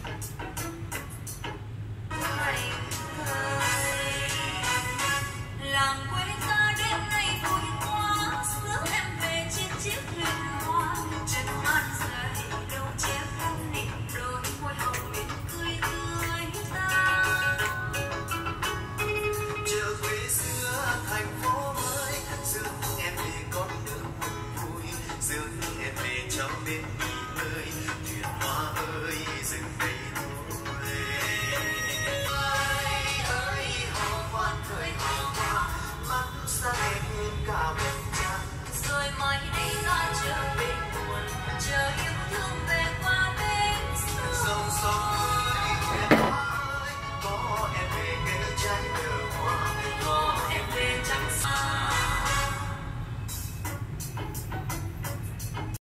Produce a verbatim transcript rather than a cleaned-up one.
Làng quê ta đêm nay vui quá, rước em về trên chiếc thuyền hoa. Chân non rời đâu chép khăn nịnh, đôi môi hồng mỉm cười tươi ta. Chờ quê xưa thành phố mới, rước em về con nước buồn vui, rước em về trong đêm nghỉ ngơi. Thuyền